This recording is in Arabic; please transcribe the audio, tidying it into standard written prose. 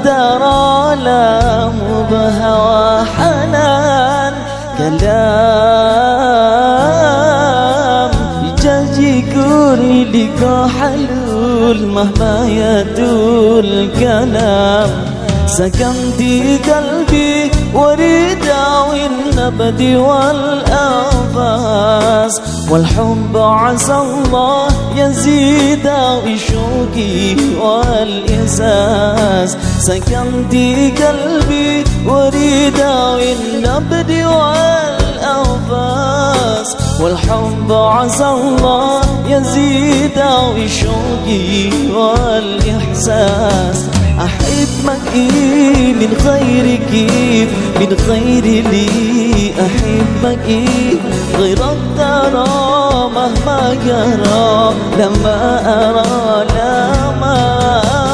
ترى لا مبهوى حنان كلام يجاجيك يريدك حلول مهما يطول كلام سكنتي قلبي وريد والنبد والأنفاس والحب عسى الله يزيد وشوقي والإحساس سكنتي قلبي وريد والنبد والأنفاس والحب عسى الله يزيد وشوقي والإحساس أحبك من غير كيف من غير لي أحبك غيرك ترى مهما جرى لما أرى لما